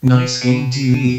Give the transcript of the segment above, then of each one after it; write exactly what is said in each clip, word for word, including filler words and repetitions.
Nice Game 티비.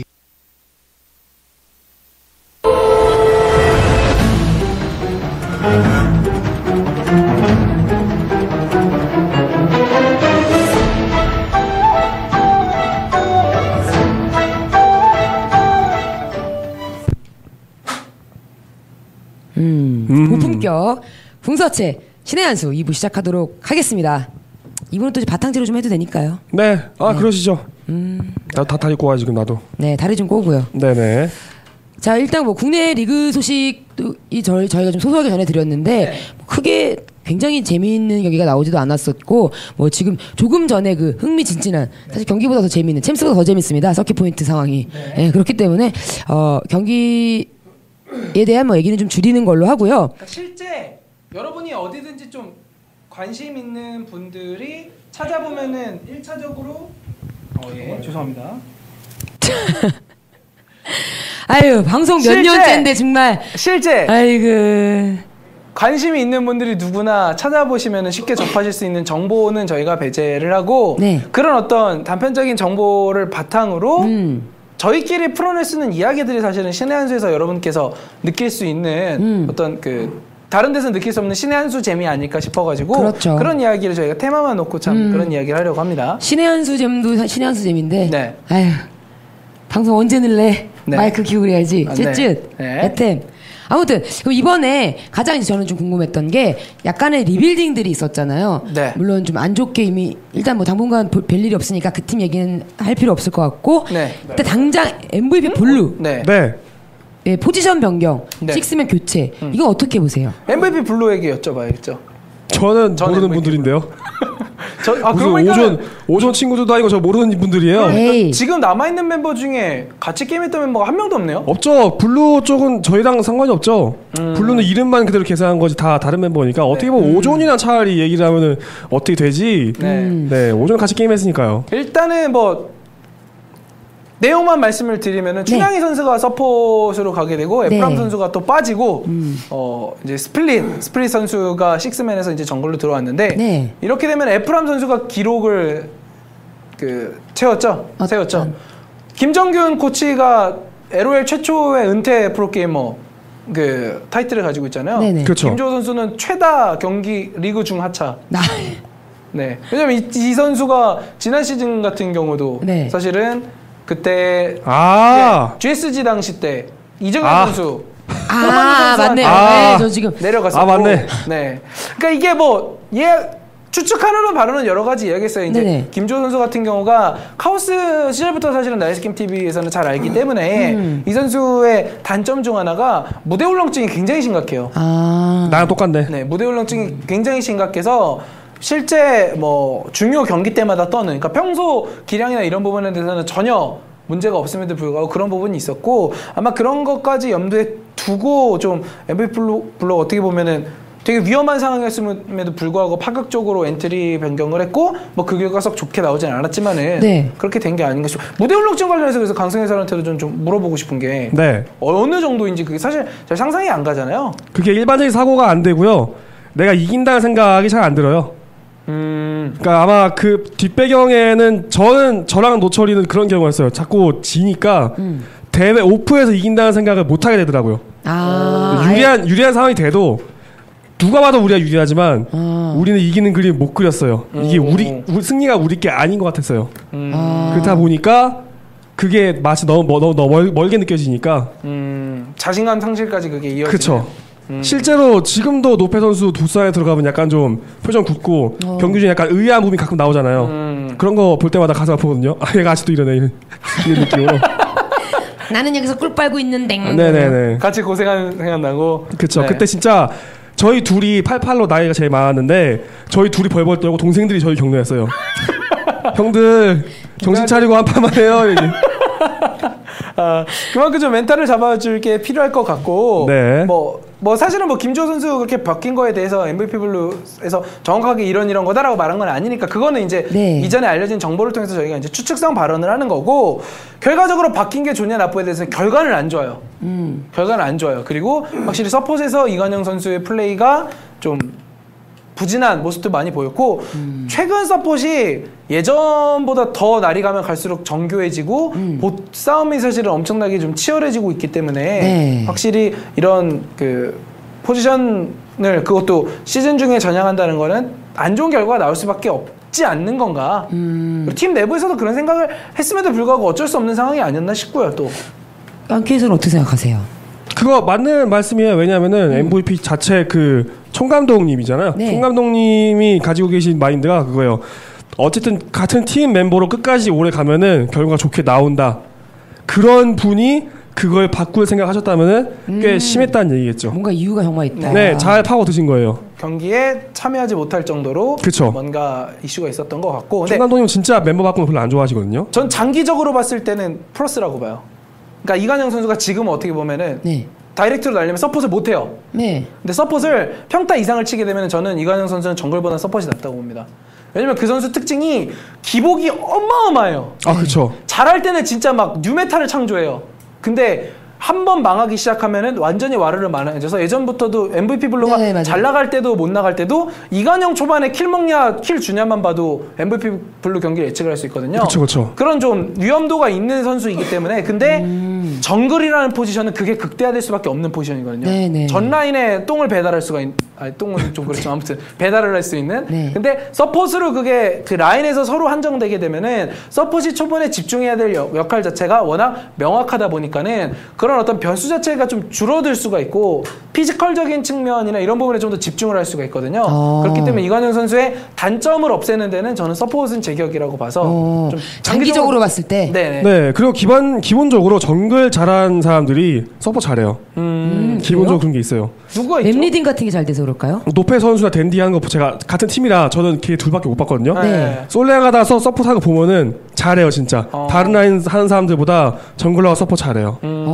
음, 음. 고품격 궁서체 신의 한 수 이 부 시작하도록 하겠습니다. 이 부는 또 이제 바탕지로 좀 해도 되니까요. 네, 아 네. 그러시죠. 음, 나도 다 다리고 와 지금 나도. 네, 다리 좀 꼬고요. 네네. 자, 일단 뭐 국내 리그 소식도 이 저희 저희가 좀 소소하게 전해드렸는데 뭐 크게 굉장히 재미있는 경기가 나오지도 않았었고 뭐 지금 조금 전에 그 흥미진진한 사실 경기보다 더 재미있는 챔스보다 더 재밌습니다. 서킷 포인트 상황이. 네, 그렇기 때문에 어 경기에 대한 뭐 얘기는 좀 줄이는 걸로 하고요. 그러니까 실제 여러분이 어디든지 좀 관심 있는 분들이 찾아보면은 일 차적으로 어, 예, 죄송합니다. 아유, 방송 몇 실제! 년째인데 정말. 실제 아이고. 관심이 있는 분들이 누구나 찾아보시면 쉽게 접하실 수 있는 정보는 저희가 배제를 하고 네. 그런 어떤 단편적인 정보를 바탕으로 음. 저희끼리 풀어낼 수 있는 이야기들이 사실은 신의 한 수에서 여러분께서 느낄 수 있는 음. 어떤 그 다른 데서 느낄 수 없는 신의 한 수 재미 아닐까 싶어가지고 그렇죠. 그런 이야기를 저희가 테마만 놓고 참 음. 그런 이야기를 하려고 합니다. 신의 한수 잼도 신의 한수 잼인데. 네. 아유. 방송 언제 늘래? 네. 마이크 기울여야지. 아, 네. 쯧쯧. 네. 애템. 아무튼 그럼 이번에 가장 이제 저는 좀 궁금했던 게 약간의 리빌딩들이 있었잖아요. 네. 물론 좀 안 좋게 이미 일단 뭐 당분간 볼- 별 일이 없으니까 그 팀 얘기는 할 필요 없을 것 같고. 네. 일단 당장 엠브이피 블루. 네. 네. 예, 포지션 변경, 네. 식스맨 교체. 이건 어떻게 보세요? 엠브이피 블루에게 여쭤봐야겠죠. 저는 저는 모르는 뭐 분들인데요. 저, 아, 무슨 그러고 보니까 오존 오존 친구들도 아니고 저 모르는 분들이에요. 에이. 지금 남아있는 멤버 중에 같이 게임했던 멤버가 한 명도 없네요. 없죠. 블루 쪽은 저희랑 상관이 없죠. 음. 블루는 이름만 그대로 계산한 거지 다 다른 멤버니까 어떻게 보면 오존이랑 차라리 얘기를 하면은 어떻게 되지? 네. 네, 오존 같이 게임했으니까요. 일단은 뭐 내용만 말씀을 드리면은 춘향이 선수가 서폿으로 가게 되고 에프람 네. 선수가 또 빠지고 어 이제 스플릿 스플릿 선수가 식스맨에서 이제 정글로 들어왔는데 네. 이렇게 되면 에프람 선수가 기록을 그 채웠죠. 어떤? 세웠죠. 김정균 코치가 엘오엘 최초의 은퇴 프로게이머 그 타이틀을 가지고 있잖아요. 네네. 그렇죠. 김주호 선수는 최다 경기 리그 중 하차. 나. 네. 왜냐면 이, 이 선수가 지난 시즌 같은 경우도 네. 사실은 그때 아. 예, 지에스지 당시 때 이정현 아. 선수 아, 맞네요. 아. 네, 저 지금 내려갔었고 아, 맞네. 네. 그러니까 이게 뭐 예 추측하는 바로는 여러 가지 이야기했어요. 이제 네네. 김주호 선수 같은 경우가 카오스 시절부터 사실은 나이스게임 티비에서는 잘 알기 때문에 음. 이 선수의 단점 중 하나가 무대 울렁증이 굉장히 심각해요. 아. 나랑 똑같네. 네, 무대 울렁증이 굉장히 심각해서 실제 뭐 중요 경기 때마다 떠는, 그러니까 평소 기량이나 이런 부분에 대해서는 전혀 문제가 없음에도 불구하고 그런 부분이 있었고 아마 그런 것까지 염두에 두고 좀 엠브이피 블루, 블루 어떻게 보면은 되게 위험한 상황이었음에도 불구하고 파격적으로 엔트리 변경을 했고 뭐 그 결과 썩 좋게 나오진 않았지만은 네. 그렇게 된 게 아닌가 싶어요. 무대 울렁증 관련해서 그래서 강승혜 사람한테도 좀, 좀 물어보고 싶은 게 네. 어느 정도인지 그게 사실 잘 상상이 안 가잖아요. 그게 일반적인 사고가 안 되고요. 내가 이긴다는 생각이 잘 안 들어요. 음, 그러니까 아마 그 뒷배경에는 저는 저랑 노철이는 그런 경우였어요. 자꾸 지니까 음. 대회 오프에서 이긴다는 생각을 못 하게 되더라고요. 아. 유리한 유리한 상황이 돼도 누가 봐도 우리가 유리하지만 아. 우리는 이기는 그림 못 그렸어요. 이게 음. 우리, 우리 승리가 우리 게 아닌 것 같았어요. 음, 아. 그렇다 보니까 그게 마치 너무 멀- 너무, 너무 멀, 멀게 느껴지니까 음, 자신감 상실까지 그게 이어지는. 그렇죠. 음. 실제로 지금도 노페 선수 두산에 들어가면 약간 좀 표정 굳고 어. 경기 중에 약간 의아한 부분이 가끔 나오잖아요. 음. 그런 거 볼 때마다 가슴 아프거든요. 아 얘가 아직도 이러네 이런, 이런 느낌으로. 나는 여기서 꿀 빨고 있는데. 네네네. 같이 고생하는 생각 나고. 그쵸. 네. 그때 진짜 저희 둘이 팔십팔로 나이가 제일 많았는데 저희 둘이 벌벌 떨고 동생들이 저희 격려했어요. 형들 정신 차리고 한 판만 해요. 이게. 아, 그만큼 좀 멘탈을 잡아줄 게 필요할 것 같고. 네. 뭐, 뭐 사실은 뭐 김주호 선수 그렇게 바뀐 거에 대해서 엠브이피 블루에서 정확하게 이런 이런 거다라고 말한 건 아니니까 그거는 이제 네. 이전에 알려진 정보를 통해서 저희가 이제 추측성 발언을 하는 거고 결과적으로 바뀐 게 좋냐 나쁘에 대해서 결과는 안 좋아요. 음. 결과는 안 좋아요. 그리고 확실히 서폿에서 이관영 선수의 플레이가 좀 부진한 모습도 많이 보였고 음. 최근 서폿이 예전보다 더 날이 가면 갈수록 정교해지고 음. 봇 싸움이 사실은 엄청나게 좀 치열해지고 있기 때문에 네. 확실히 이런 그 포지션을 그것도 시즌 중에 전향한다는 거는 안 좋은 결과가 나올 수밖에 없지 않는 건가. 음. 팀 내부에서도 그런 생각을 했음에도 불구하고 어쩔 수 없는 상황이 아니었나 싶고요. 또 깡키에서는 어떻게 생각하세요? 그거 맞는 말씀이에요. 왜냐하면은 음. 엠브이피 자체 그 총감독님이잖아요. 네. 총감독님이 가지고 계신 마인드가 그거예요. 어쨌든 같은 팀 멤버로 끝까지 오래 가면은 결과가 좋게 나온다. 그런 분이 그걸 바꿀 생각하셨다면은 음. 꽤 심했다는 얘기겠죠. 뭔가 이유가 정말 있다. 네, 잘 파고 드신 거예요. 경기에 참여하지 못할 정도로 그쵸. 뭔가 이슈가 있었던 것 같고. 근데 총감독님은 진짜 멤버 바꾸는 거 별로 안 좋아하시거든요. 전 장기적으로 봤을 때는 플러스라고 봐요. 그러니까 이관영 선수가 지금 어떻게 보면은 네. 다이렉트로 날리면 서폿을 못해요. 네. 근데 서폿을 평타 이상을 치게 되면 저는 이관영 선수는 정글보다 서폿이 낫다고 봅니다. 왜냐면 그 선수 특징이 기복이 어마어마해요. 아, 그쵸. 잘할 때는 진짜 막 뉴메탈을 창조해요. 근데 한 번 망하기 시작하면은 완전히 와르르 많아져서 예전부터도 엠브이피 블루가 네, 잘 나갈 때도 못 나갈 때도 이관영 초반에 킬 먹냐 킬 주냐만 봐도 엠브이피 블루 경기를 예측을 할 수 있거든요. 그쵸, 그쵸. 그런 좀 위험도가 있는 선수이기 때문에 근데 음. 정글이라는 포지션은 그게 극대화될 수밖에 없는 포지션이거든요. 네, 네. 전 라인에 똥을 배달할 수가 있, 아니 똥은 좀 그렇지만 아무튼 배달을 할 수 있는. 네. 근데 서폿으로 그게 그 라인에서 서로 한정되게 되면은 서폿이 초반에 집중해야 될 역, 역할 자체가 워낙 명확하다 보니까는 그런 어떤 변수 자체가 좀 줄어들 수가 있고 피지컬적인 측면이나 이런 부분에 좀 더 집중을 할 수가 있거든요. 어. 그렇기 때문에 이관영 선수의 단점을 없애는 데는 저는 서폿은 제격이라고 봐서 어. 좀 장기적으로 봤을 때. 네네. 네, 그리고 기본, 기본적으로 정글 잘하는 사람들이 서포 잘해요. 음, 기본적으로 그런 게 있어요. 누가 있죠? 맵리딩 같은 게 잘 돼서 그럴까요? 노페 선수나 댄디 하는 거 제가 같은 팀이라 저는 걔 둘밖에 못 봤거든요. 네. 솔레 가다서 서포트 하는 거 보면은 잘해요, 진짜. 어. 다른 라인 하는 사람들보다 정글러가 서포트 잘해요. 음.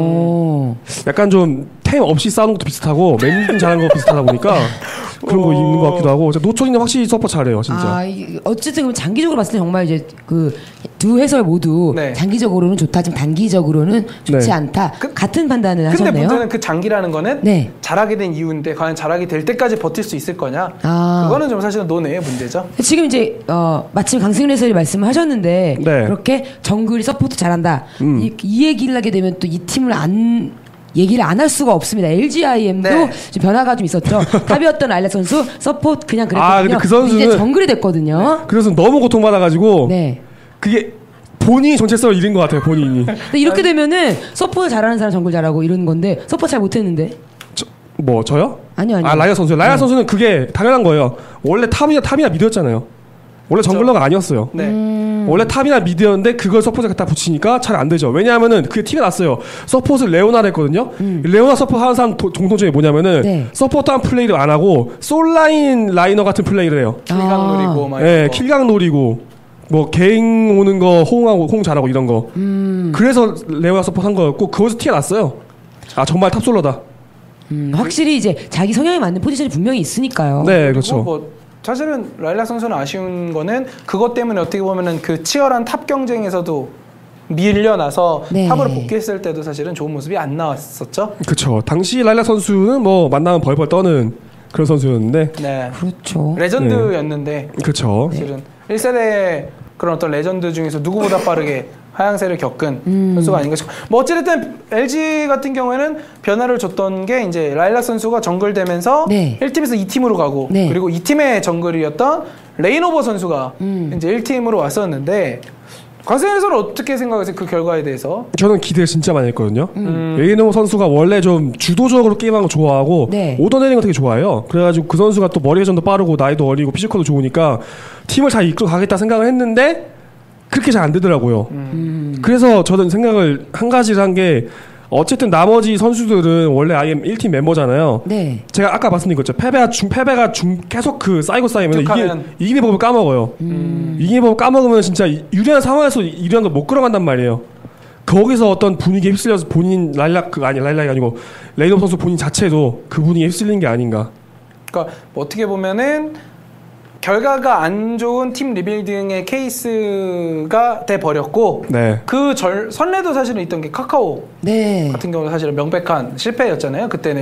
어. 약간 좀 템 없이 싸우는 것도 비슷하고 맵리딩 잘하는 거 비슷하다 보니까 그런 거 있는 것 같기도 하고 노초리는 확실히 서포트 잘해요, 진짜. 아, 이- 어쨌든 그럼 장기적으로 봤을 때 정말 이제 그 두 해설 모두 네. 장기적으로는 좋다, 좀 단기적으로는 좋지 네. 않다. 그- 같은 판단을 근데 하셨네요. 문제는 그 장기라는 거는 네. 잘하게 된 이유인데 과연 잘하게 될 때까지 버틸 수 있을 거냐? 아. 그거는 좀 사실은 논의의 문제죠. 지금 이제 어, 마침 강승윤 해설이 말씀을 하셨는데 네. 그렇게 정글이 서포트 잘한다. 음. 이, 이 얘기를 하게 되면 또 이 팀을 안 얘기를 안 할 수가 없습니다. 엘지아이엠도 네. 좀 변화가 좀 있었죠. 탑이었던 알렉 선수 서포트 그냥 그랬거든요. 아, 근데 그 선수는- 이제 정글이 됐거든요. 그래서 너무 고통받아가지고 네. 그게 본인이 정체성을 잃은 것 같아요, 본인이. 근데 이렇게 되면은 서포트 잘하는 사람 정글 잘하고 이러는 건데 서포트 잘 못했는데 저, 뭐 저요? 아니요 아니요. 아, 라이아 선수. 라이아 네. 선수는 그게 당연한 거예요. 원래 탑이나 탑이나 미드였잖아요. 원래 정글러가 아니었어요. 네. 음. 원래 탑이나 미드였는데 그걸 서포트에 갖다 붙이니까 잘 안 되죠. 왜냐하면은 그게 티가 났어요. 서포트를 레오나를 했거든요. 음. 레오나 서포트 하는 사람 도- 공통점이 뭐냐면은 네. 서포트한 플레이를 안 하고 솔라인 라이너 같은 플레이를 해요. 킬각 아. 노리고 막 예, 이런 거. 킬각 노리고 뭐 개인 오는 거 호응하고 호응 잘하고 이런 거. 음. 그래서 레오나 서포트 한 거였고 그것서 티가 났어요. 아 정말 탑솔러다. 음, 확실히 이제 자기 성향에 맞는 포지션이 분명히 있으니까요. 네, 그리고 그렇죠. 뭐 사실은 라일락 선수는 아쉬운 거는 그것 때문에 어떻게 보면은 그 치열한 탑 경쟁에서도 밀려나서 네. 탑으로 복귀했을 때도 사실은 좋은 모습이 안 나왔었죠. 그렇죠. 당시 라일라 선수는 뭐 만나면 벌벌 떠는 그런 선수였는데, 네. 그렇죠. 레전드였는데 그렇죠. 사실은 일 세대 그런 어떤 레전드 중에서 누구보다 빠르게 하향세를 겪은 음. 선수가 아닌가 싶고 뭐 어찌됐든 엘지 같은 경우에는 변화를 줬던 게 이제 라일락 선수가 정글 되면서 네. 일 팀에서 이 팀으로 가고 네. 그리고 이 팀의 정글이었던 레이노버 선수가 음. 이제 일 팀으로 왔었는데 강승현 선수는 어떻게 생각하세요? 그 결과에 대해서? 저는 기대 진짜 많이 했거든요. 음. 레이노 선수가 원래 좀 주도적으로 게임하는 거 좋아하고 네. 오더 내리는 거 되게 좋아해요. 그래가지고 그 선수가 또 머리 회전도 빠르고 나이도 어리고 피지컬도 좋으니까 팀을 잘 이끌어 가겠다 생각을 했는데 그렇게 잘 안 되더라고요. 음. 그래서 저는 생각을 한 가지를 한 게 어쨌든 나머지 선수들은 원래 아이엠 일 팀 멤버잖아요. 네. 제가 아까 말씀드린 거죠. 패배가 중 패배가 중 계속 그 쌓이고 쌓이면 이게 쭉 하면. 이기는 법을 까먹어요. 음. 이기는 법을 까먹으면 진짜 유리한 상황에서 유리한 걸 못 끌어간단 말이에요. 거기서 어떤 분위기에 휩쓸려서 본인 라일락 그 아니 라일락이 아니고 레이노 선수 본인 자체도 그 분위기에 휩쓸리는 게 아닌가. 그러니까 뭐 어떻게 보면은 결과가 안 좋은 팀 리빌딩의 케이스가 돼 버렸고 네. 그 절 선례도 사실은 있던 게 카카오 네. 같은 경우는 사실은 명백한 실패였잖아요. 그때는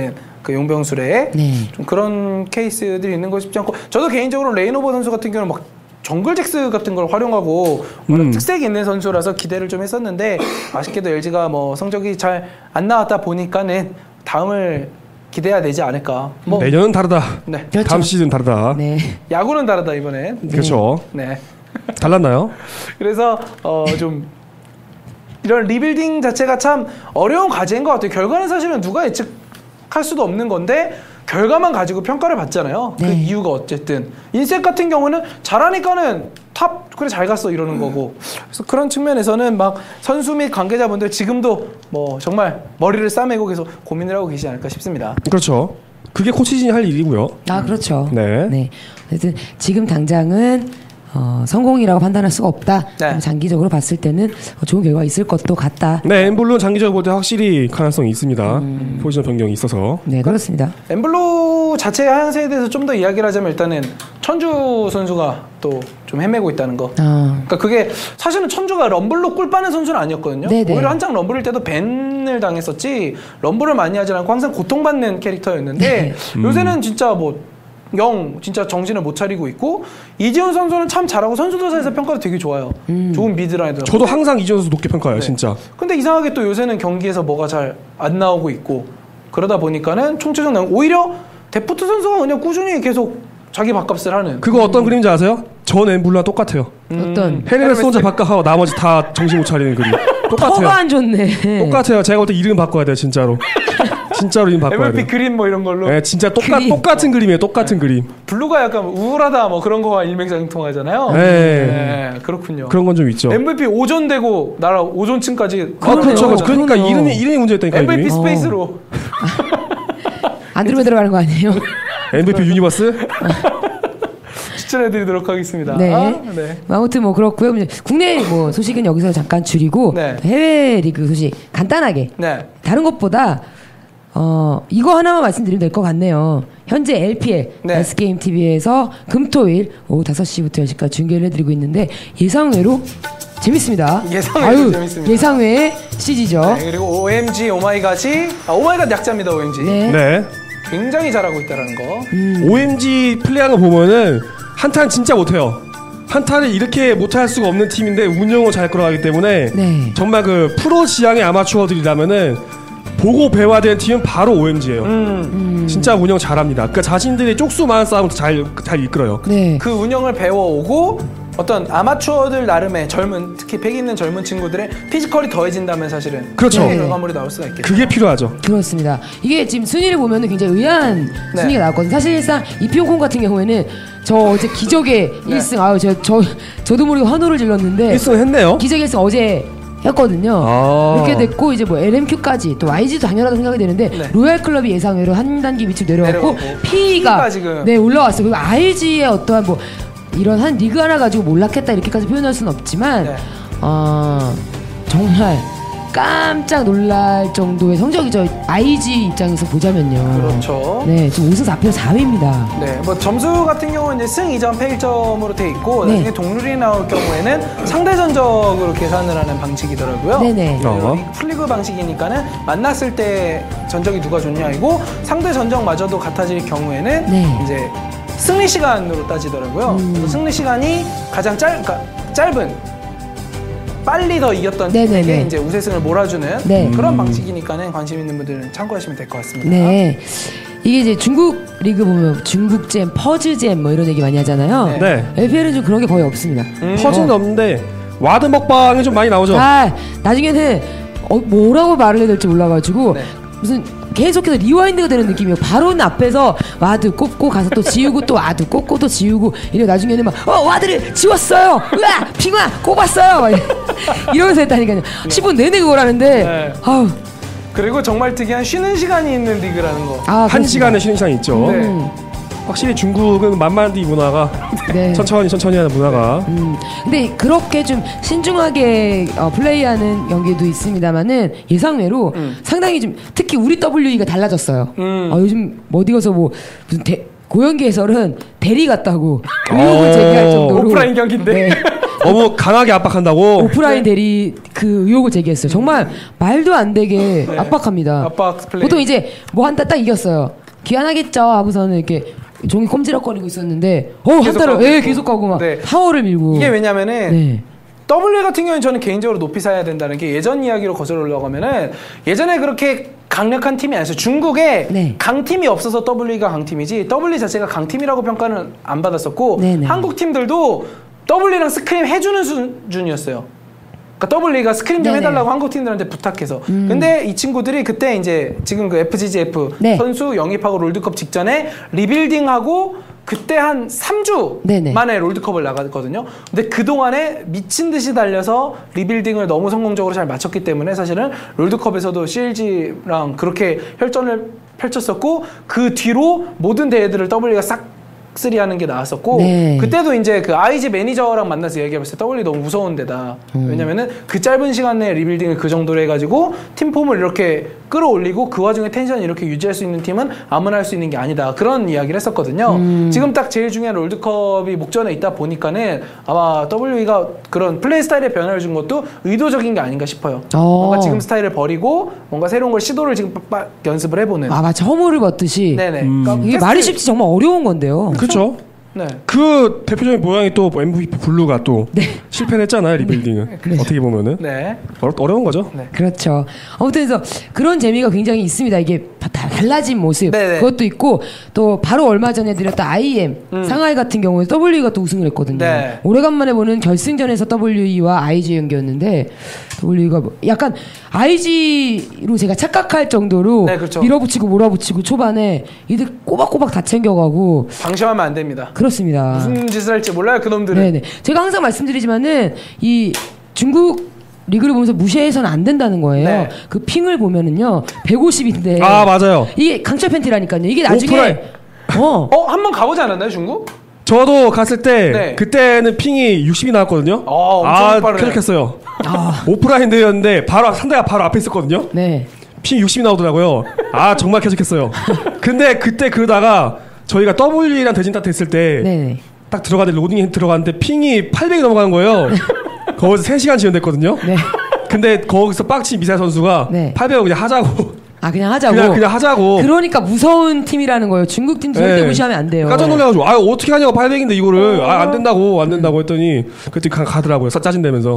그 용병술에 네. 좀 그런 케이스들이 있는 거 싶지 않고 저도 개인적으로 레이노버 선수 같은 경우는 막 정글잭스 같은 걸 활용하고 음. 특색이 있는 선수라서 기대를 좀 했었는데 아쉽게도 엘지가 뭐 성적이 잘 안 나왔다 보니까는 다음을 기대해야 되지 않을까. 뭐 내년은 다르다. 네. 그렇죠. 다음 시즌 다르다. 네. 야구는 다르다 이번엔. 네. 그렇죠. 네. 달랐나요? 그래서 어 좀 이런 리빌딩 자체가 참 어려운 과제인 것 같아요. 결과는 사실은 누가 예측할 수도 없는 건데 결과만 가지고 평가를 받잖아요. 네. 그 이유가 어쨌든 인셋 같은 경우는 잘하니까는 탑 그래 잘 갔어 이러는 거고. 그래서 그런 측면에서는 막 선수 및 관계자분들 지금도 뭐 정말 머리를 싸매고 계속 고민을 하고 계시지 않을까 싶습니다. 그렇죠. 그게 코치진이 할 일이고요. 아 그렇죠. 네. 네. 어쨌든 지금 당장은 어, 성공이라고 판단할 수가 없다. 네. 장기적으로 봤을 때는 좋은 결과가 있을 것도 같다. 네, 엠블루는 장기적으로 볼 때 확실히 가능성이 있습니다. 포지션 변경이 있어서. 네, 그렇습니다. 엠블루 자체의 하향세에 대해서 좀 더 이야기를 하자면 일단은 천주 선수가 또 좀 헤매고 있다는 거. 아, 그러니까 그게 사실은 천주가 럼블로 꿀 빠는 선수는 아니었거든요. 네네. 오히려 한창 럼블일 때도 밴을 당했었지 럼블을 많이 하지 않고 항상 고통받는 캐릭터였는데 네. 요새는 진짜 뭐 영 진짜 정신을 못 차리고 있고 이지훈 선수는 참 잘하고 선수들 사이에서 평가도 되게 좋아요. 음. 좋은 미드라이더. 저도 항상 이지훈 선수 높게 평가해요, 네. 진짜. 근데 이상하게 또 요새는 경기에서 뭐가 잘 안 나오고 있고 그러다 보니까는 총체적 난 오히려 데프트 선수가 그냥 꾸준히 계속 자기 밥값을 하는. 그거 어떤 그림인지 아세요? 전 엠블루랑 똑같아요. 어떤 헤르메스 혼자 바꿔하고 나머지 다 정신 못 차리는 그림. 똑같아요. 터가 안 좋네. 똑같아요. 제가 볼 때 이름 바꿔야 돼요, 진짜로. 진짜로 이름 바꿔야 엠브이피 돼요. 그린 뭐 이런 걸로. 네, 진짜 똑같, 그림. 똑같은 그림이에요, 똑같은 그림. 블루가 약간 우울하다 뭐 그런 거와 일맥상통하잖아요. 네. 네, 그렇군요. 그런 건 좀 있죠. 엠브이피 오존되고 나라 오존층까지. 아, 그렇죠. 그렇죠. 그러니까 그러네요. 이름이, 이름이 문제였다니까, 엠브이피 이름이. 스페이스로. 안드로메 들어가는 거 아니에요? 엠브이피 유니버스? 추천해드리도록 하겠습니다. 네. 아, 네. 아무튼 뭐 그렇고요. 이제 국내 뭐 소식은 여기서 잠깐 줄이고 네. 해외 리그 소식 간단하게 네. 다른 것보다 어 이거 하나만 말씀드리면 될 것 같네요. 현재 엘피엘 네. S게임 티비에서 금토일 오후 다섯 시부터 열 시까지 중계를 해드리고 있는데 예상외로 재밌습니다. 예상외로 아유, 재밌습니다. 예상외의 씨지죠. 네, 그리고 오엠지 오마이갓이 아, 오마이갓 약자입니다. 오엠지. 네. 네. 굉장히 잘하고 있다라는 거. 음. 오엠지 플레이하는 거 보면은 한타는 진짜 못해요. 한타를 이렇게 못할 수가 없는 팀인데 운영을 잘 끌어가기 때문에 네. 정말 그 프로 지향의 아마추어들이라면은 보고 배워야 팀은 바로 오엠지예요. 음. 진짜 운영 잘합니다. 그러니까 자신들이 쪽수 많은 싸움을 잘, 잘 이끌어요. 네. 그 운영을 배워오고 어떤 아마추어들 나름의 젊은 특히 패기 있는 젊은 친구들의 피지컬이 더해진다면 사실은 그렇죠. 좋은 네. 결과물이 나올 수가 있겠죠. 그게 필요하죠. 그렇습니다. 이게 지금 순위를 보면은 굉장히 의아한 네. 순위가 나왔거든요. 사실상 이피오콘 같은 경우에는 저 어제 기적의 네. 일 승, 아유, 저, 저, 저도 모르게 환호를 질렀는데 일 승 했네요. 기적의 일 승 어제 했거든요. 아. 이렇게 됐고 이제 뭐 엘엠큐까지 또 아이지도 당연하다고 생각이 되는데 네. 로얄 클럽이 예상외로 한 단계 밑으로 내려갔고 내려가고. P가 P가 지금. 네 올라왔어요. 그리고 아이지의 어떠한 뭐 이런 한 리그 하나 가지고 몰락했다 이렇게까지 표현할 수는 없지만 네. 어, 정말 깜짝 놀랄 정도의 성적이죠. 아이지 입장에서 보자면요. 그렇죠. 네, 지금 오 승 사 패 사 위입니다. 네, 뭐 점수 같은 경우는 이제 승 이 점, 패 일 점으로 돼 있고 네. 나중에 동률이 나올 경우에는 상대 전적으로 계산을 하는 방식이더라고요. 네네. 어. 이 풀리그 방식이니까는 만났을 때 전적이 누가 좋냐이고 상대 전적마저도 같아질 경우에는 네. 이제 승리 시간으로 따지더라고요. 음. 승리 시간이 가장 짧, 그러니까 짧은 빨리 더 이겼던 네네네. 팀에게 이제 우세승을 몰아주는 네. 그런 방식이니까는 관심 있는 분들은 참고하시면 될 것 같습니다. 네. 이게 이제 중국 리그 보면 중국잼, 퍼즈잼 뭐 이런 얘기 많이 하잖아요. 네. 네. 엘피엘은 좀 그런 게 거의 없습니다. 음. 퍼즐은 없는데 와드 먹방이 좀 많이 나오죠. 아, 나중에는 어, 뭐라고 말을 해야 될지 몰라가지고 네. 무슨 계속해서 리와인드가 되는 느낌이에요. 바로는 앞에서 와드 꼽고 가서 또 지우고 또 와드 꼽고 또 지우고 이래 나중에는 막 어 와드를 지웠어요. 으아 핑화 꼽았어요. 막 이러면서 했다니까요. 십 분 내내 그걸 하는데 네. 아우 그리고 정말 특이한 쉬는 시간이 있는 리그라는 거. 아, 한 그렇습니다. 시간의 쉬는 시간이 있죠. 네. 음, 확실히 중국은 만만디 문화가 네. 천천히 천천히 하는 문화가 음, 근데 그렇게 좀 신중하게 어, 플레이하는 경기도 있습니다만은 예상외로 음. 상당히 좀 특히 우리 더블유이가 달라졌어요. 음. 어, 요즘 어디 가서 뭐 무슨 대, 고연기 해설은 대리 같다고 의혹을 어. 제기할 정도로 오프라인 경기인데. 네. 너무 강하게 압박한다고. 오프라인 대리 그 의혹을 제기했어요. 정말 말도 안 되게 네. 압박합니다. 압박 플레이. 보통 이제 뭐 한타 딱 이겼어요. 귀환하겠죠 하고서는 이렇게 종이 꼼지락거리고 있었는데 어 한타를 예 계속 가고 막 네. 타워를 밀고 이게 왜냐면은 네. 더블유 같은 경우는 저는 개인적으로 높이 사야 된다는 게 예전 이야기로 거슬러 올라가면은 예전에 그렇게 강력한 팀이 아니었어요. 중국에 네. 강팀이 없어서 더블유가 강팀이지 더블유 자체가 강팀이라고 평가는 안 받았었고 네네. 한국 팀들도 더블유랑 스크림 해주는 수준이었어요. 그러니까 더블유가 스크림 좀 네네. 해달라고 한국 팀들한테 부탁해서. 음. 근데 이 친구들이 그때 이제 지금 그 에프지지에프 네. 선수 영입하고 롤드컵 직전에 리빌딩하고 그때 한 삼 주 네네. 만에 롤드컵을 나갔거든요. 근데 그동안에 미친 듯이 달려서 리빌딩을 너무 성공적으로 잘 마쳤기 때문에 사실은 롤드컵에서도 씨엘지랑 그렇게 혈전을 펼쳤었고 그 뒤로 모든 대회들을 더블유가 싹 쓰리 하는 게 나왔었고 네. 그때도 이제 그 아이지 매니저랑 만나서 얘기해봤을 때 더블유 너무 무서운 데다. 음. 왜냐면은 그 짧은 시간 내에 리빌딩을 그 정도로 해가지고 팀폼을 이렇게 끌어올리고 그 와중에 텐션을 이렇게 유지할 수 있는 팀은 아무나 할 수 있는 게 아니다. 그런 이야기를 했었거든요. 음. 지금 딱 제일 중요한 롤드컵이 목전에 있다 보니까는 아마 더블유이가 그런 플레이 스타일의 변화를 준 것도 의도적인 게 아닌가 싶어요. 어. 뭔가 지금 스타일을 버리고 뭔가 새로운 걸 시도를 지금 빡빡 연습을 해보는. 아 마치 허물을 벗듯이 네네. 음. 그러니까 이게 테스트- 말이 쉽지 정말 어려운 건데요. 그렇죠. 네. 그 대표적인 모양이 또 엠브이피 블루가 또 실패를 했잖아요 리빌딩을. 어떻게 보면은 네. 어려, 어려운 거죠. 네. 그렇죠. 아무튼 그래서 그런 재미가 굉장히 있습니다. 이게 다 달라진 모습 네네. 그것도 있고 또 바로 얼마 전에 드렸던 아이엠 음. 상하이 같은 경우에 더블유이가 또 우승을 했거든요. 네. 오래간만에 보는 결승전에서 더블유이와 아이지 경기였는데 더블유이가 뭐 약간 아이지로 제가 착각할 정도로 네, 그렇죠. 밀어붙이고 몰아붙이고 초반에 이들 꼬박꼬박 다 챙겨가고 방심하면 안 됩니다. 그렇습니다. 무슨 짓을 할지 몰라요 그놈들은. 네네. 제가 항상 말씀드리지만은 이 중국 리그를 보면서 무시해서는 안 된다는 거예요. 네. 그 핑을 보면은요 백오십인데 아 맞아요. 이게 강철 팬티라니까요. 이게 나중에 오프라인. 어 어? 한 번 가보지 않았나요 중국? 저도 갔을 때 네. 그때는 핑이 육십이 나왔거든요. 어, 엄청 아 빠르네. 쾌적했어요. 아, 오프라인 대회였는데 바로 상대가 바로 앞에 있었거든요. 네. 핑이 육십이 나오더라고요. 아 정말 쾌적했어요. 근데 그때 그러다가 저희가 더블유랑 대진타 됐을 때 네. 딱 들어가는데 로딩에 들어갔는데 핑이 팔백이 넘어가는 거예요. 거기서 세 시간 지연됐거든요. 네. 근데 거기서 빡친 미사일 선수가 네. 팔백을 그냥 하자고 아 그냥 하자고. 그냥 그냥 하자고. 그러니까 무서운 팀이라는 거예요. 중국 팀 절대 네. 무시하면 안 돼요. 깜짝 놀라가지고 아 어떻게 하냐고 팔백인데 이거를 아, 안 된다고 안 된다고 했더니 그때 가, 가더라고요. 싸- 짜증내면서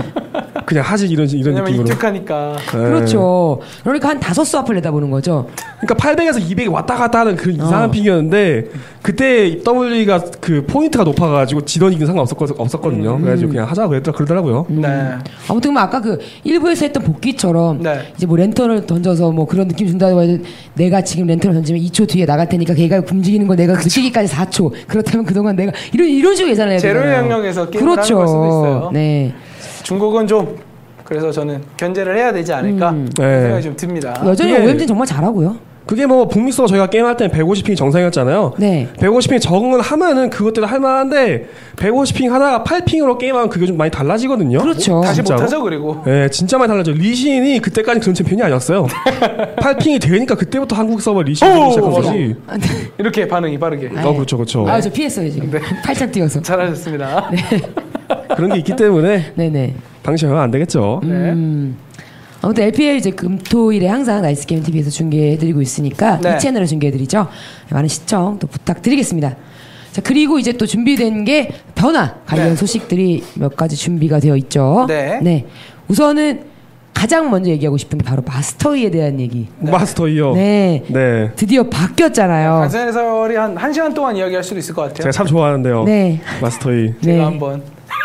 그냥 하지 이런 이런 왜냐면 느낌으로. 익숙하니까. 네. 그렇죠. 그러니까 한 다섯 수 앞을 내다보는 거죠. 그러니까 팔백에서 이백이 왔다 갔다 하는 그 이상한 어. 픽이었는데 그때 더블유가 그 포인트가 높아가지고 지던 이긴 상관없었거, 없었거든요. 음. 그래가지고 그냥 하자고 그랬더, 그러더라고요. 네. 아무튼 뭐 아까 그 일부에서 했던 복귀처럼 네. 이제 뭐 랜턴을 던져서 뭐 그런 느낌 준다고 해도 내가 지금 랜턴을 던지면 이 초 뒤에 나갈 테니까 걔가 움직이는 걸 내가 느끼기까지 사 초. 그렇다면 그동안 내가 이런 이런 식으로 계산을 해야 되잖아요. 제로의 영역에서 게임을 그렇죠. 하는 걸 수도 있어요. 네. 중국은 좀 그래서 저는 견제를 해야 되지 않을까 음. 그런 네. 생각이 좀 듭니다. 여전히 이게- 오엠지는 정말 잘하고요. 그게 뭐 북미서 저희가 게임할 때는 백오십 핑이 정상이었잖아요. 네. 백오십 핑 적응을 하면은 그것대로 할만한데 백오십 핑 하다가 팔 핑으로 게임하면 그게 좀 많이 달라지거든요. 그렇죠. 다시 진짜로? 못하죠 그리고. 네, 진짜 많이 달라져. 리신이 그때까지 그런 챔피언이 아니었어요. 팔 핑이 되니까 그때부터 한국 서버 리신 오, 시작한 맞아. 거지. 이렇게 반응이 빠르게. 아, 어, 그렇죠, 그렇죠. 아, 저 피했어요, 지금. 네. 팔짱 뛰어서. 잘하셨습니다. 그런 게 있기 때문에 네네. 방심하면 안 되겠죠. 네. 음. 아무튼 엘피엘 이제 금토일에 항상 나이스 게임 티비에서 중계해드리고 있으니까 네. 이 채널을 중계해드리죠. 많은 시청 또 부탁드리겠습니다. 자 그리고 이제 또 준비된 게 변화 관련 네. 소식들이 몇 가지 준비가 되어 있죠. 네. 우선은 가장 먼저 얘기하고 싶은 게 바로 마스터이에 대한 얘기. 마스터 이어. 네. 네. 드디어 바뀌었잖아요. 간선 해설이 한 한 시간 동안 이야기할 수도 있을 것 같아요. 제가 참 좋아하는데요. 네. 마스터이. 제가 네. 한번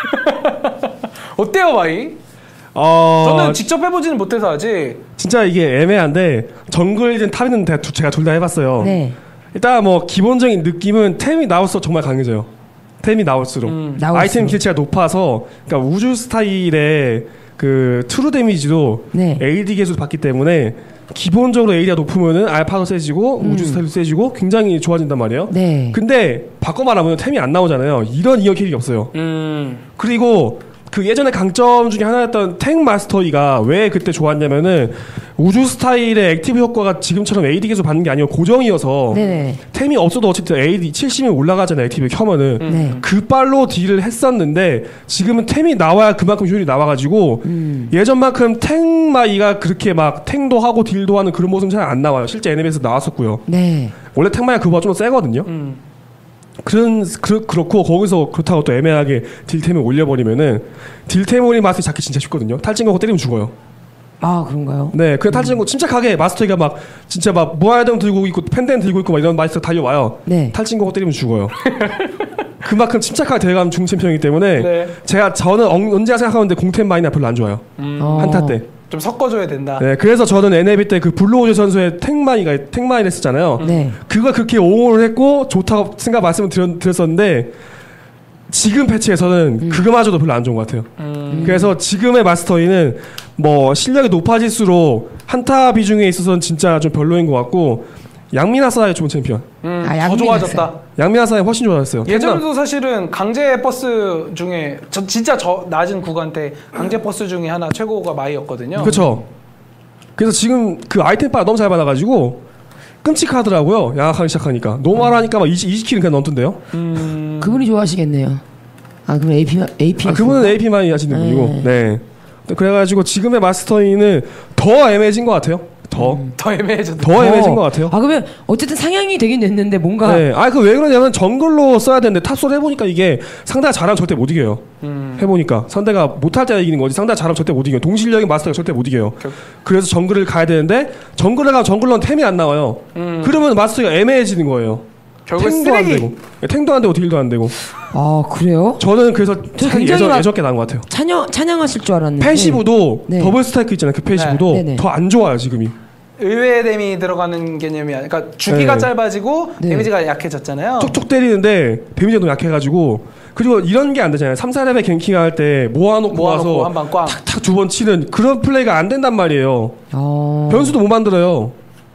어때요, 바이? 어, 저는 직접 해보지는 못해서 아직. 진짜 이게 애매한데 정글이든 탑이든 다 두- 제가 둘 다 해봤어요. 네. 일단 뭐 기본적인 느낌은 템이 나올수록 정말 강해져요. 템이 나올수록 음. 나올수록. 아이템 킬치가 높아서 그러니까 우주 스타일의 그 트루 데미지도 네. 에이디 계속 받기 때문에 기본적으로 에이디가 높으면은 알파도 세지고 우주 스타일도 세지고 굉장히 좋아진단 말이에요. 음. 네. 근데 바꿔 말하면 템이 안 나오잖아요. 이런 이어 캐릭이 없어요. 음. 그리고 그 예전에 강점 중에 하나였던 탱 마스터이가 왜 그때 좋았냐면은 우주 스타일의 액티브 효과가 지금처럼 에이디 계속 받는 게 아니고 고정이어서 네네. 템이 없어도 어쨌든 에이디 칠십이 올라가잖아요. 액티브 켜면은 네. 그 빨로 딜을 했었는데 지금은 템이 나와야 그만큼 효율이 나와가지고 음. 예전만큼 탱마이가 그렇게 막 탱도 하고 딜도 하는 그런 모습은 잘 안 나와요. 실제 애니메이에서 나왔었고요. 네. 원래 탱마이가 그거보다 좀 더 세거든요. 음. 그런 그, 그렇고 거기서 그렇다고 또 애매하게 딜템을 올려버리면은 딜템을 마스터 잡기 진짜 쉽거든요. 탈진거고 때리면 죽어요. 아 그런가요? 네, 그 탈진거 침착하게 마스터가 막 진짜 막 무한회동 들고 있고 펜덴 들고 있고 막 이런 마스터 달려와요. 네. 탈진거고 때리면 죽어요. 그만큼 침착하게 들어가면 중챔피언이기 때문에 네. 제가 저는 엉, 언제나 생각하는데 공템 마이나 별로 안 좋아요. 음. 어. 한타 때. 좀 섞어줘야 된다. 네, 그래서 저는 엔에비 때 그 블루오즈 선수의 탱마이가 탱마이를 했었잖아요. 네. 그걸 그렇게 옹호를 했고 좋다고 생각 말씀을 드렸, 드렸었는데 지금 패치에서는 음. 그거마저도 별로 안 좋은 것 같아요. 음. 그래서 지금의 마스터이는 뭐 실력이 높아질수록 한타 비중에 있어서는 진짜 좀 별로인 것 같고 양미나사의 좋은 챔피언. 음, 아, 더 양민이 좋아졌다. 양미나사의 훨씬 좋아졌어요. 예전에도 사실은 강제 버스 중에 저 진짜 저 낮은 구간 때 강제 버스 중에 하나 최고가 마이였거든요. 그렇죠. 그래서 지금 그 아이템 바 너무 잘 받아가지고 끔찍하더라고요. 양악하기 시작하니까 너무 말하니까 막 이십, 이십 킬은 그냥 넣던데요. 음. 그분이 좋아하시겠네요. 아 그럼 에이피 에이피. 아, 그분은 에이피만 하시는 네. 분이고. 네. 그래가지고 지금의 마스터이는 더 애매해진 것 같아요. 더. 음. 더 애매해졌다. 더 애매해진 것 같아요. 아 그러면 어쨌든 상향이 되긴 됐는데 뭔가 네. 아, 그 왜 그러냐면 정글로 써야 되는데 탑솔 해보니까 이게 상대가 잘하면 절대 못 이겨요. 음. 해보니까 상대가 못할 때 이기는 거지 상대가 잘하면 절대 못 이겨요. 동실력인 마스터가 절대 못 이겨요. 그- 그래서 정글을 가야 되는데 정글을 가면 정글로는 템이 안 나와요. 음. 그러면 마스터가 애매해지는 거예요. 결국 탱도 안 쓰레기. 되고 네, 탱도 안 되고 딜도 안 되고. 아 그래요? 저는 그래서 저 참 굉장히 예전, 막- 예전께 나은 것 같아요. 찬양 찬양하실 줄 알았는데. 패시브도 네. 더블 스타이크 있잖아요. 그 패시브도 네. 네네. 더 안 좋아요 지금이. 의외의 데미 들어가는 개념이 아니- 그러니까 주기가 네. 짧아지고 네. 데미지가 약해졌잖아요. 쪽쪽 때리는데 데미지가 너무 약해가지고 그리고 이런 게 안 되잖아요. 삼, 사 렙에 갱킹 할 때 모아놓고, 모아놓고 와서 한방 꽝. 탁탁 두 번 치는 그런 플레이가 안 된단 말이에요. 어. 변수도 못 만들어요.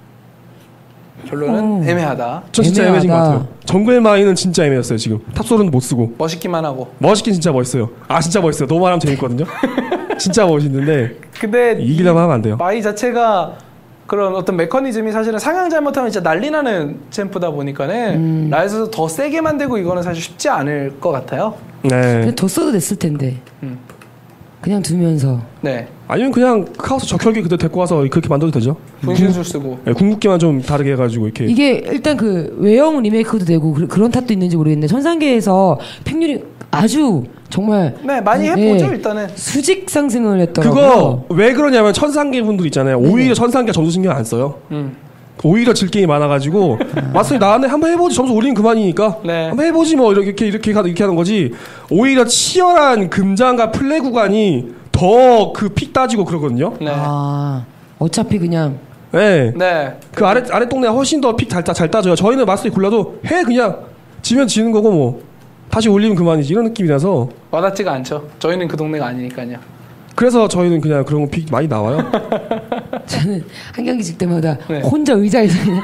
결론은 어. 애매하다. 전 진짜 애매하다. 애매해진 것 같아요. 정글 마인은 진짜 애매했어요 지금. 탑솔은 못 쓰고 멋있기만 하고. 멋있긴 진짜 멋있어요. 아 진짜 멋있어요. 너무 말하면 재밌거든요. 진짜 멋있는데 근데 이기려면 하면 안 돼요. 마이 자체가 그런 어떤 메커니즘이 사실은 상향 잘못하면 진짜 난리 나는 챔프다 보니까는 음. 라이엇에서 더 세게 만들고 이거는 사실 쉽지 않을 것 같아요. 네. 그냥 더 써도 됐을 텐데. 음. 그냥 두면서. 네. 아니면 그냥 카오스 적혈기 그대로 데리고 와서 그렇게 만들어도 되죠. 분신술 쓰고. 네, 궁극기만 좀 다르게 해가지고 이렇게. 이게 일단 그 외형 리메이크도 되고 그, 그런 탓도 있는지 모르겠는데 천상계에서 팽률이 아주 정말 네, 많이 네. 해보죠 일단은. 수직 상승을 했더라고요. 그거 왜 그러냐면 천상계 분들 있잖아요. 오히려 천상계 점수 신경 안 써요. 음. 오히려 질 게임이 많아가지고 마스터이 나왔네 한번 해보지 점수 올리면 그만이니까 네. 한번 해보지 뭐 이렇게 이렇게 하- 이렇게 하는 거지. 오히려 치열한 금장과 플레 구간이 더 그 픽 따지고 그러거든요. 네. 아 어차피 그냥 네. 네. 그 아래 아래 동네 훨씬 더 픽 잘 잘 따져요. 저희는 마스터이 골라도 해 그냥 지면 지는 거고 뭐 다시 올리면 그만이지 이런 느낌이라서. 와닿지가 않죠. 저희는 그 동네가 아니니까요. 그래서 저희는 그냥 그런 거 픽 많이 나와요. 저는 한 경기씩 때마다 네. 혼자 의자에서 그냥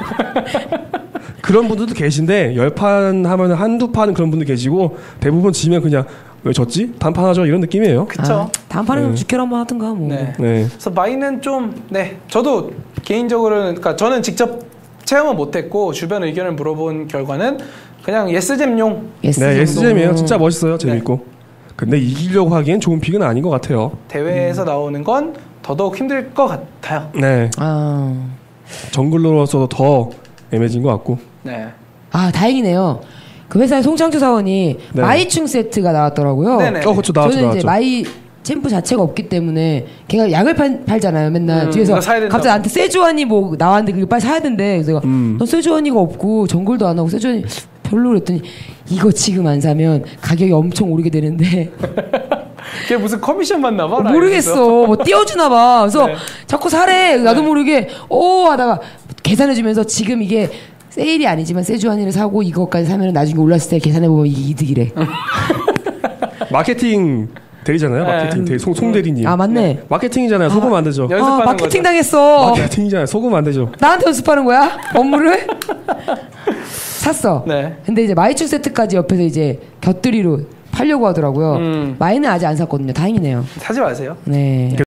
그런 분들도 계신데 열 판 하면 한두 판 그런 분들 계시고 대부분 지면 그냥 왜 졌지? 단판 하죠 이런 느낌이에요. 그쵸. 아, 다음 판에 네. 주캐 한번 하든가 뭐. 네. 네. 그래서 마이는 좀, 네. 저도 개인적으로는, 그러니까 저는 직접 체험은 못했고 주변 의견을 물어본 결과는 그냥 예스잼용. 예스 네, 정도. 예스잼이에요. 진짜 멋있어요. 재밌고. 근데 이기려고 하기엔 좋은 픽은 아닌 것 같아요. 대회에서 나오는 건 더더욱 힘들 것 같아요. 네. 아, 정글러로서도 더 애매해진 것 같고. 네. 아 다행이네요. 그 회사의 송창주 사원이 네. 마이충 세트가 나왔더라고요. 네네. 어, 그렇죠. 나왔죠, 저는 나왔죠. 이제 마이 챔프 자체가 없기 때문에 걔가 약을 팔, 팔잖아요. 맨날 음, 뒤에서 이거 사야 된다고. 갑자기 나한테 세주안이 뭐 나왔는데 그거 빨리 사야 된대. 그래서 내가 음. 넌 세주안이가 없고 정글도 안 하고 세주안이 별로 그랬더니 이거 지금 안 사면 가격이 엄청 오르게 되는데 걔 무슨 커미션 받나 봐. 모르겠어. 뭐 띄워주나 봐. 그래서 네. 자꾸 사래. 나도 네. 모르게 오 하다가 계산해주면서 지금 이게 세일이 아니지만 세주안이를 사고 이것까지 사면 나중에 올랐을 때 계산해보면 이게 이득이래. 마케팅 대리잖아요. 네. 마케팅 대리. 송, 송 대리님. 아 맞네. 마케팅이잖아요. 속으면 안 되죠. 연- 연습하는 아 마케팅 거죠. 당했어. 마케팅이잖아요. 속으면 안 되죠. 나한테 연습하는 거야? 업무를? 샀어. 네. 근데 이제 마이충 세트까지 옆에서 이제 곁들이로 팔려고 하더라고요. 음. 마인은 아직 안 샀거든요. 다행이네요. 사지 마세요. 네.